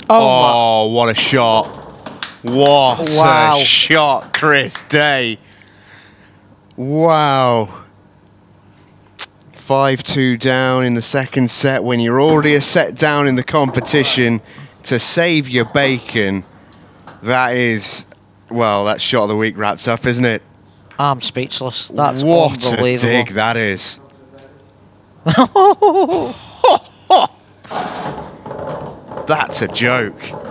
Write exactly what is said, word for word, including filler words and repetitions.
Oh, oh what a shot. What wow. a shot, Chris Day. Wow. five two down in the second set when you're already a set down in the competition to save your bacon. That is, well, that shot of the week wraps up, isn't it? I'm speechless. That's what unbelievable. a dig that is. That's a joke.